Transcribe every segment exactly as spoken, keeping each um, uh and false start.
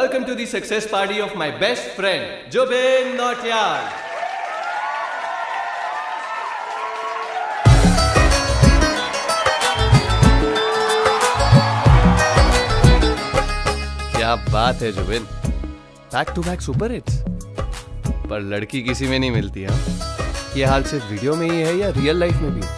Welcome to the success party of my best friend, Jubin Nautiyal. क्या बात है Zubin, back to back super hits. पर लड़की किसी में नहीं मिलती है। ये हाल सिर्फ वीडियो में ही है या रियल लाइफ में भी?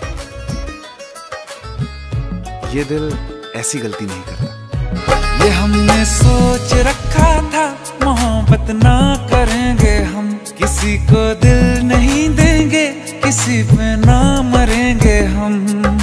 ये दिल ऐसी गलती नहीं करता। ये हमने सोच रखा था, मोहब्बत ना करेंगे हम, किसी को दिल नहीं देंगे, किसी पे ना मरेंगे हम।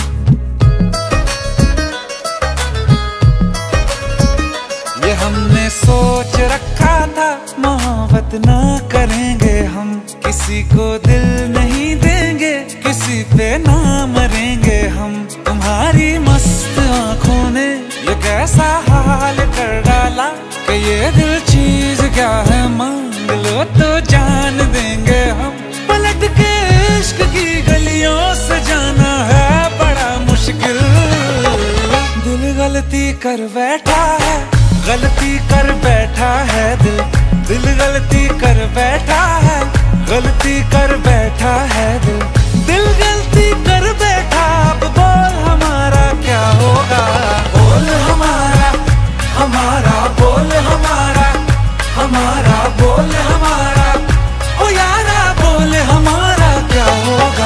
ये हमने सोच रखा था, मोहब्बत ना करेंगे हम, किसी को दिल नहीं देंगे, किसी पे ना मरेंगे हम। तुम्हारी मस्त आंखों ने ये कैसा हाल कर डाला कि ये दिल चीज क्या है, मांग लो तो जान देंगे हम। पलट के इश्क की गलियों से जाना है बड़ा मुश्किल। दिल गलती कर बैठा है, गलती कर बैठा है दिल, दिल गलती कर बैठा है, गलती कर बैठा है दिल, दिल गलती कर बैठा। अब बोल हमारा क्या होगा, बोल हमारा हमारा बोल हमारा हमारा बोल हमारा, ओ यारा बोल हमारा क्या होगा।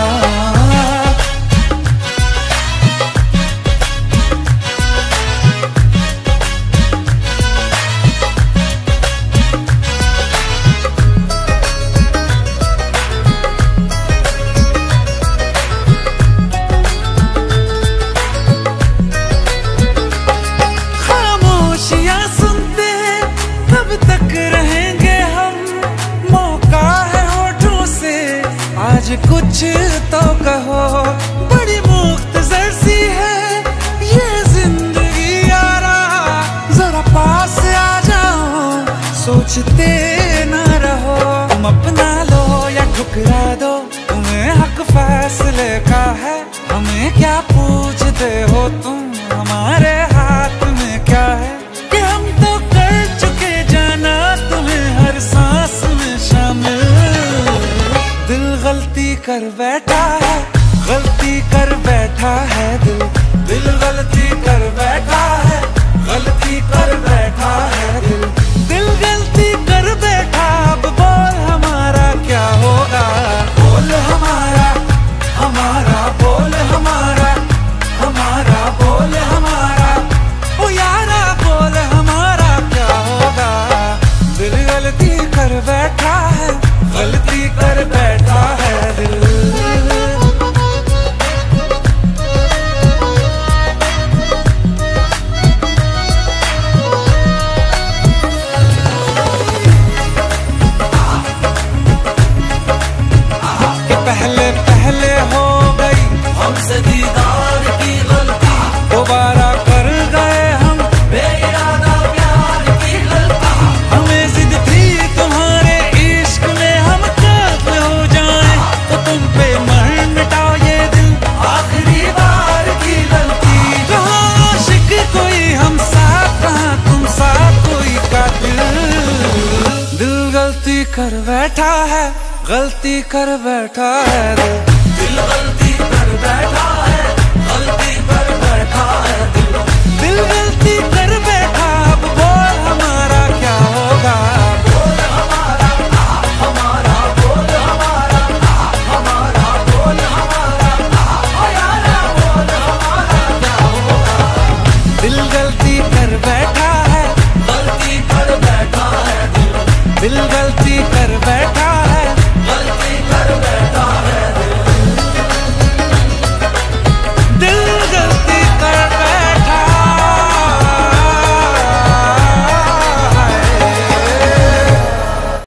कुछ तो कहो, बड़ी मुख्तसर सी है ये जिंदगी यारा, जरा पास आ जाओ, सोचते ना रहो। तुम अपना लो या ठुकरा दो, तुम्हें हक फैसले का है, हमें क्या पूछते हो तुम, हमारे हाथ में क्या है कि हम तो कर चुके जाना तुम्हें हर सांस में शामिल। दिल गलती कर बैठा है, गलती कर बैठा है दिल, दिल गलती कर बैठा है, गलती कर बैठा है दिल, दिल गलती कर बैठा। अब बोल हमारा क्या होगा, बोल हमारा हमारा बोल हमारा हमारा बोल हमारा, ओ यारा बोल हमारा क्या होगा। दिल गलती कर बैठा है, गलती कर बैठा है दिल। कि पहले पहले हो गई हमसे दीदार की गलती, दोबारा कर गए हम बेइरादा प्यार की गलती। हमें जिद थी तुम्हारे इश्क में हम कब हो जाएं, तो तुम पे मर मिटाओ ये दिल, आखिरी बार की गलती। कहाँ आशिक कोई हम साथ, कहाँ तुम साथ कोई कातिल। दिल गलती कर बैठा है, गलती कर बैठा है दिल, दिल गलती कर बैठा है।